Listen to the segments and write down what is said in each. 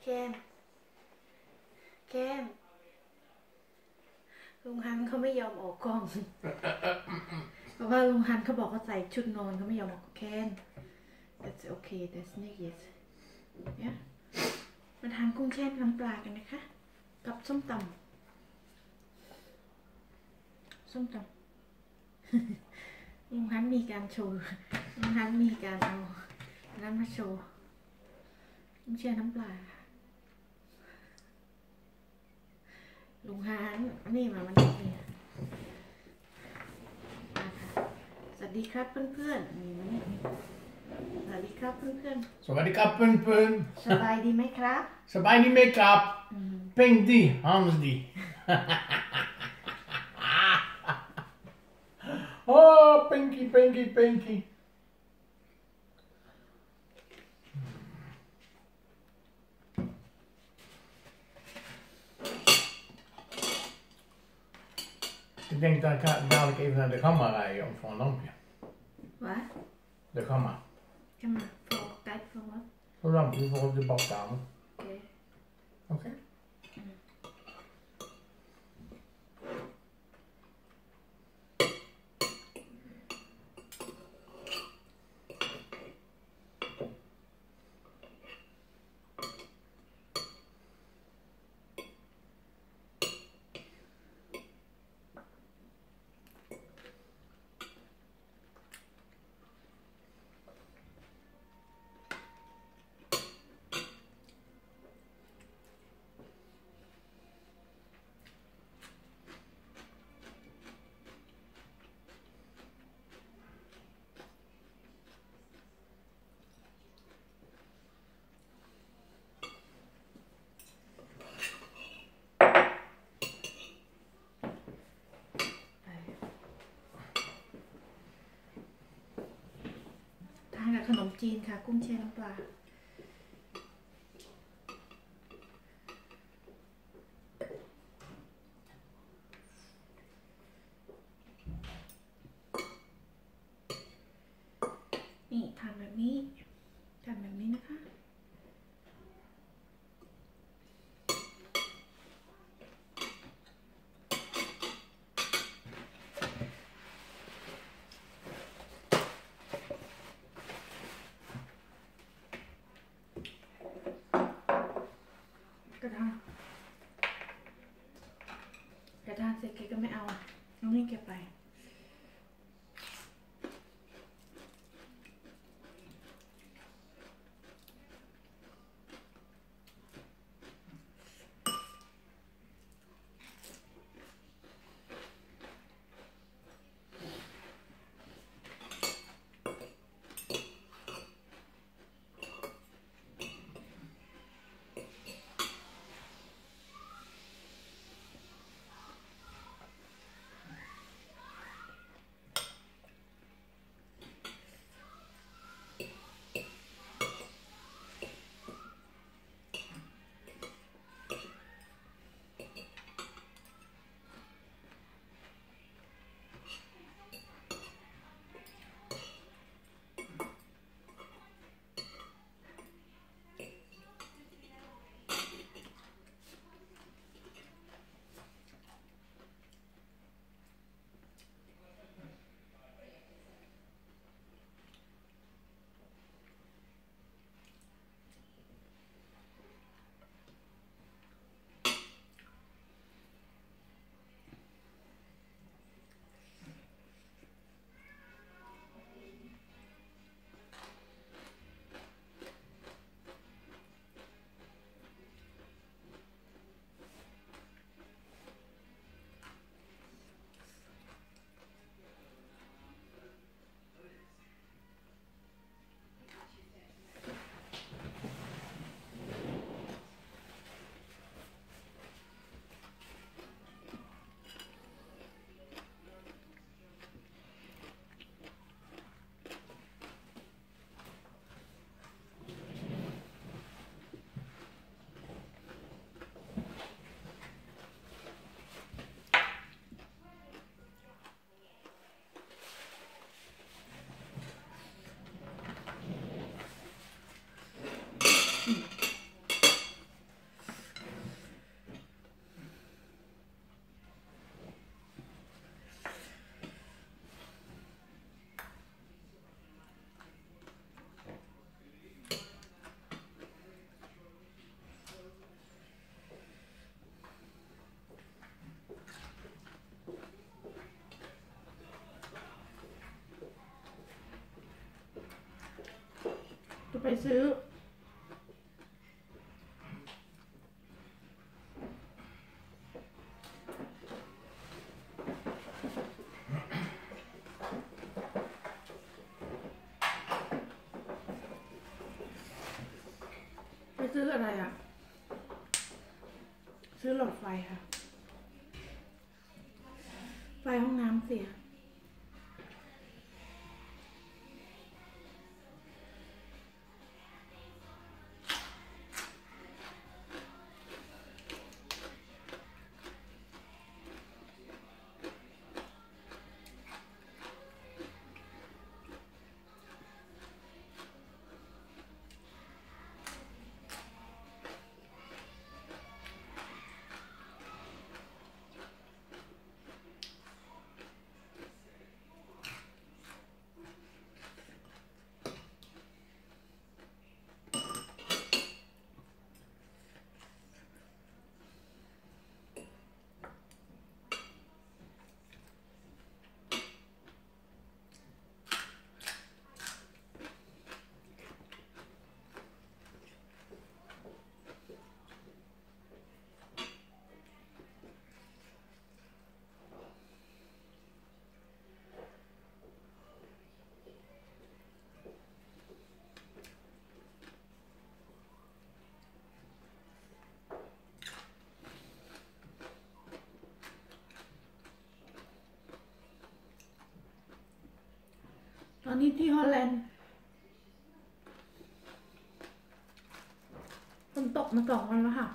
แกมลุงฮันเขาไม่ยอมออกกล้องเพราะว่าลุงฮันเขาบอกเขาใส่ชุดนอนเขาไม่ยอมออกแคน that's okay that's not yes เนี่ยมาทานกุ้งแช่น้ำปลากันนะคะกับส้มตำลุงฮันมีการโชว์ลุงฮันมีการเอาน้ำมาโชว์กุ้งแช่น้ำปลาลุงฮันนี่มาวันนี้เนี่ยมาค่ะสวัสดีครับเพื่อนๆนี่มานี่สวัสดีครับเพื่อนๆสวัสดีครับเพื่อนๆสบายดีไหมครับสบายดีไหมครับเป็นดีฮัมส์ดีโอ้เป็นกี้Ik denk dat ik dadelijk even naar de gamma rijden om voor een lampje. Wat? De gamma. Gamma, voor tijd voor wat? Voor een lampje voor op de badkamer. Oké. Oké. ขนมจีนค่ะกุ้งแช่น้ำปลานี่ทำแบบนี้นะคะกระทะเสร็จแกก็ไม่เอาน้องนี่เก็บไปซื้ออะไรอ่ะซื้อหลอดไฟค่ะไฟห้องน้ำเสียตอนนี้ที่ฮอลแลนด์ฝนตกมา2 วันแล้วค่ะ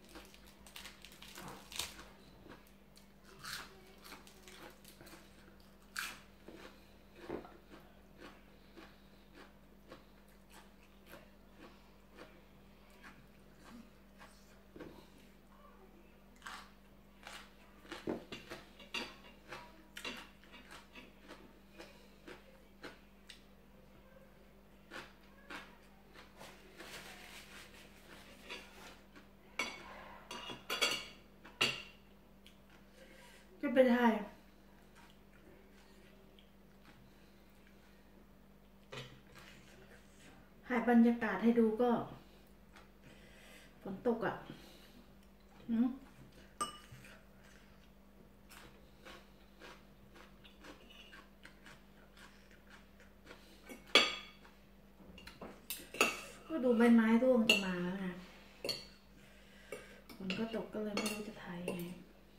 จะไปถ่ายบรรยากาศให้ดูก็ฝนตกอ่ะก็ดูใบไม้ร่วงจะมาแล้วนะฝนก็ตกก็เลยไม่รู้จะถ่ายยังไง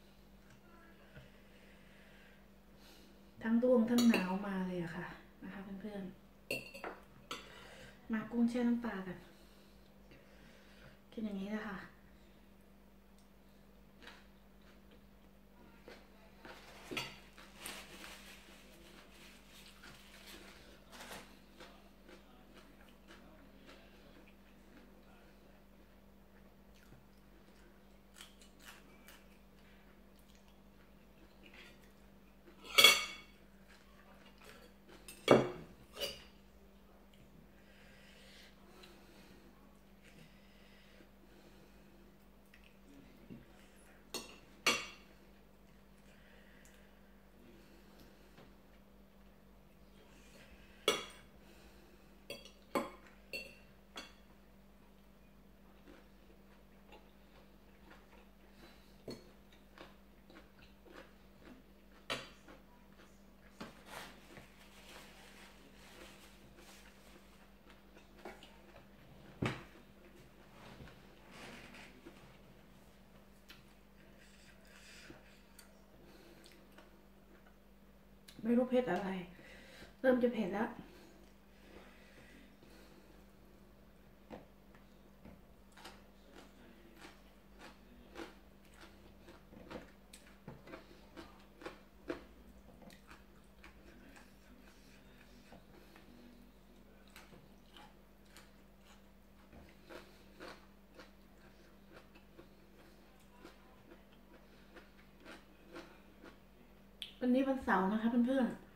ทั้งร่วงทั้งหนาวมาเลยอะค่ะนะคะเพื่อนๆมากุ้งแช่น้ำปลากันกินอย่างนี้นะคะไม่รู้เผ็ดอะไรเริ่มจะเผ็ดแล้ววันนี้วันเสาร์นะคะเพื่อนๆ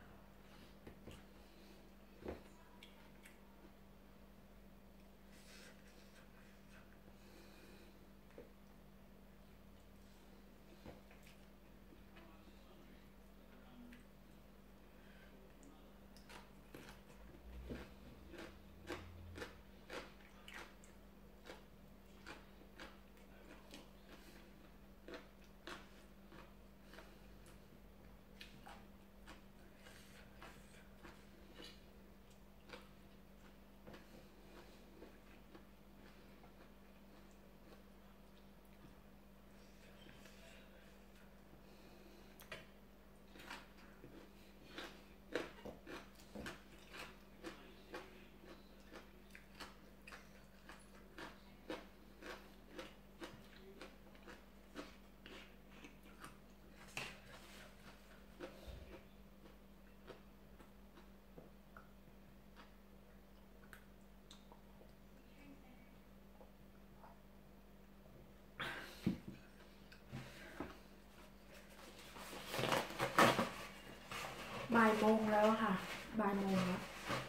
บ่ายโมงแล้ว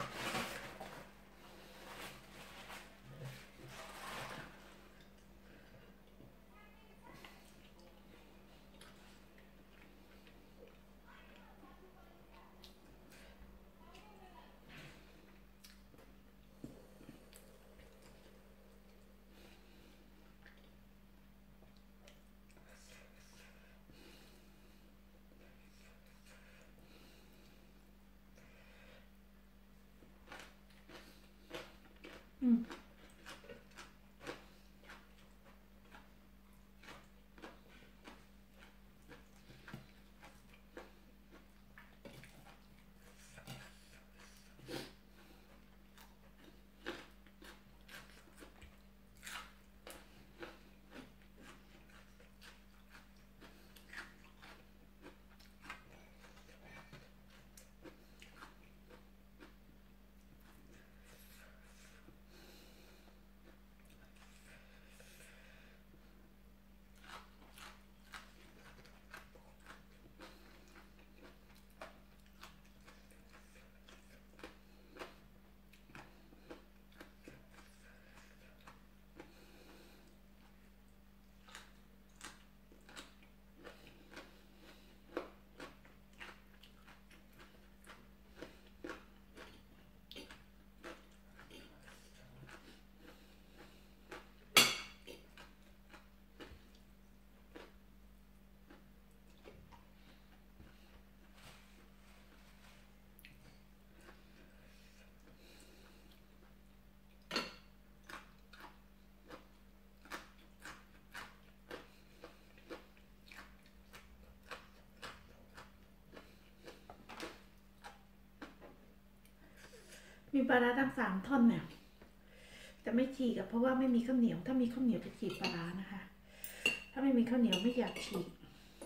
มีปลาร้าทั้ง3 ท่อนเนี่ยแต่ไม่ฉีกเพราะว่าไม่มีข้าวเหนียวถ้ามีข้าวเหนียวจะฉีกปลาร้านะคะถ้าไม่มีข้าวเหนียวไม่อยากฉีก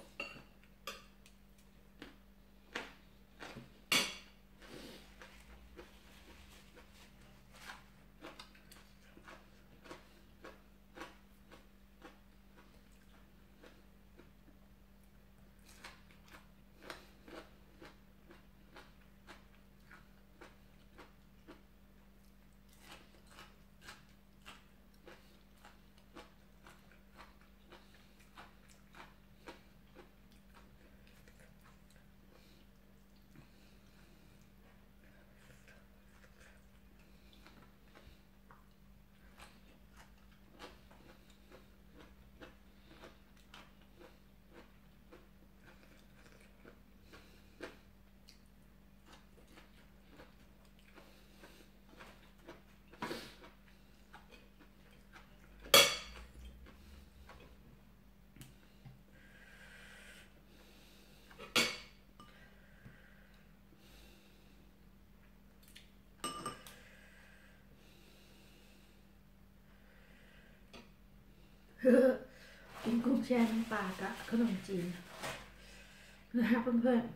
กินกุ้งแช่น้ำปลากับขนมจีนนะคะเพื่อนๆ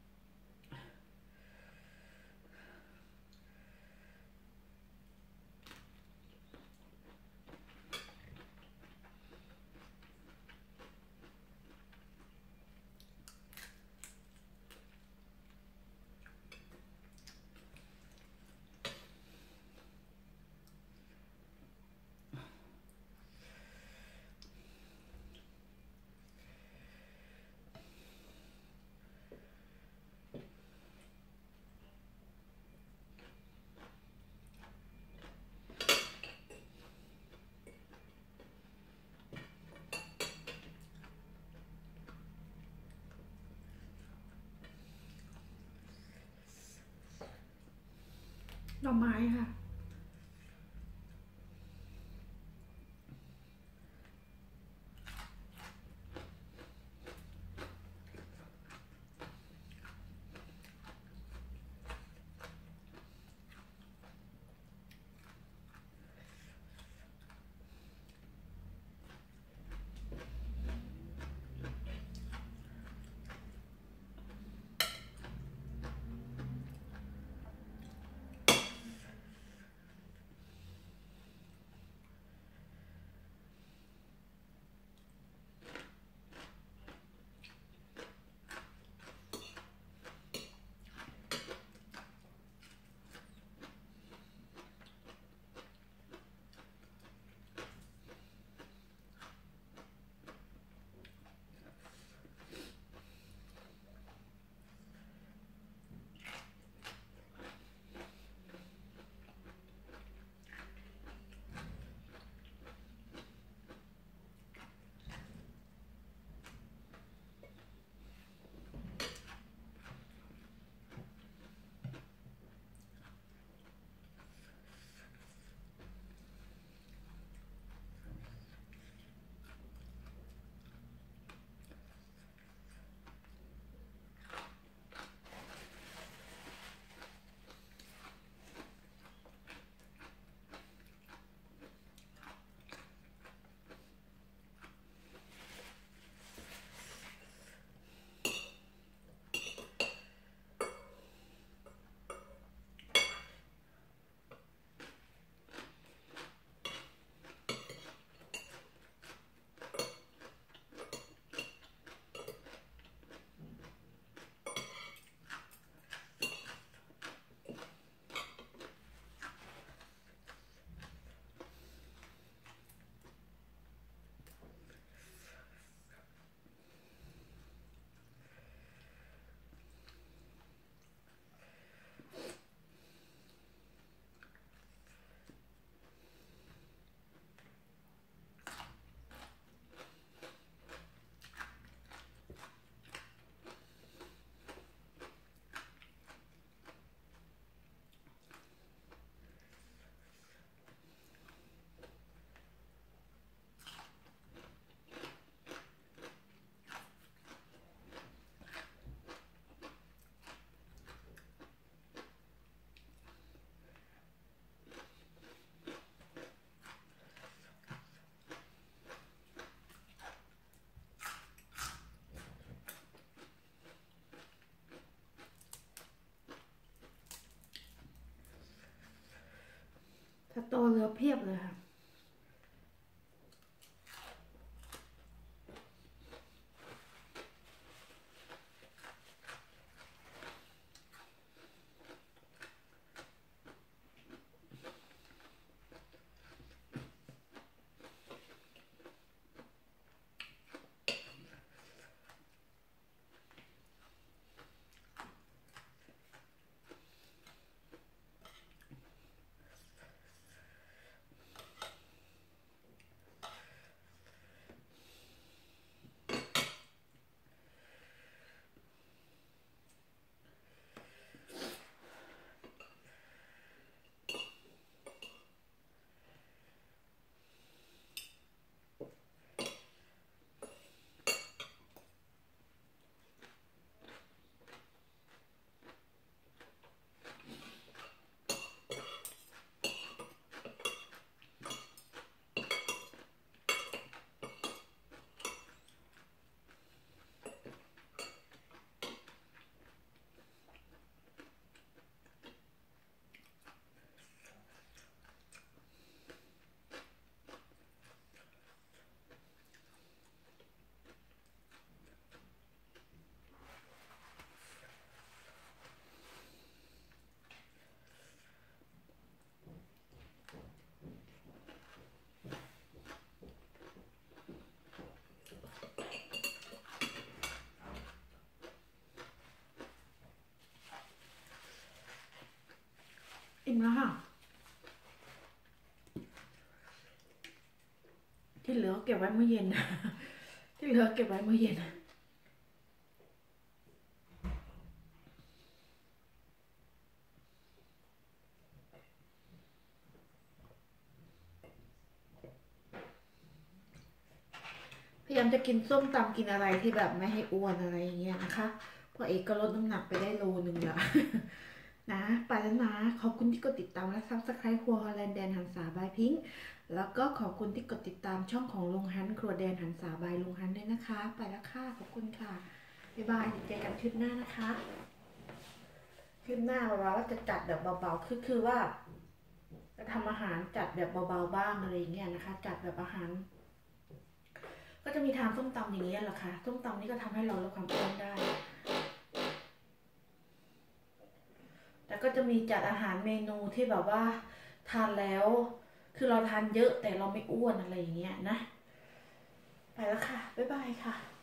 ดอกไม้ค่ะสตอเหลือเพียบเลยค่ะอิ่มแล้วค่ะที่เหลือเก็บไว้เมื่อเย็น ที่เหลือเก็บไว้เมื่อเย็นพยายามจะกินส้มตำกินอะไรที่แบบไม่ให้อ้วนอะไรอย่างเงี้ยนะคะเพราะเอกก็ลดน้ำหนักไปได้1 โลแล้ว นะไปแล้วนะขอบคุณที่กดติดตามและซับสไครต์ครัวฮอลแลนด์แดนหันษาบายพิงค์แล้วก็ขอบคุณที่กดติดตามช่องของลุงฮันครัวแดนหันษาบายลุงฮันด้วยนะคะไปแล้วค่ะขอบคุณค่ะบ๊ายบายเจอกันคลิปหน้านะคะคลิปหน้าเราจะจัดแบบเบาๆคือว่าจะทำอาหารจัดแบบเบาๆบ้างอะไรเงี้ยนะคะจัดแบบอาหารก็จะมีทานส้มตำอย่างเงี้ยแหละค่ะส้มตำนี่ก็ทำให้เราลดความอ้วนได้แต่ก็จะมีจัดอาหารเมนูที่แบบว่าทานแล้วคือเราทานเยอะแต่เราไม่อ้วนอะไรอย่างเงี้ยนะไปแล้วค่ะบ๊ายบายค่ะ